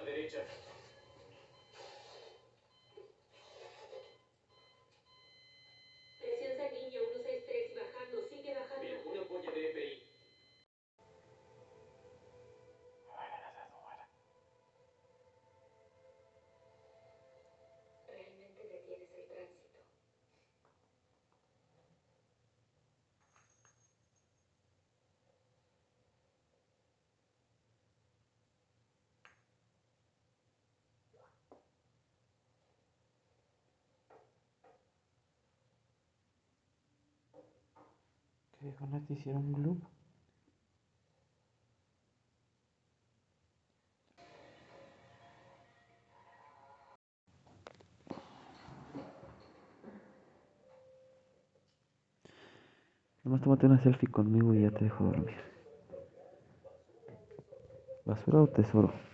derecha. Presión sanguínea 163 y bajando, sigue bajando. Bien, una ampolla de EPI. Realmente detienes el tránsito. ¿Qué con este hicieron un loop? Nomás tómate una selfie conmigo y ya te dejo dormir. ¿Basura o tesoro?